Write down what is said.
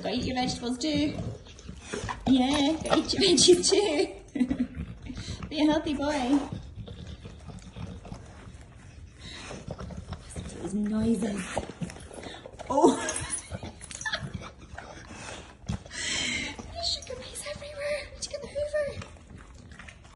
Go eat your vegetables too. Yeah, go eat your veggies too. Be a healthy boy. Listen to those noises. Oh!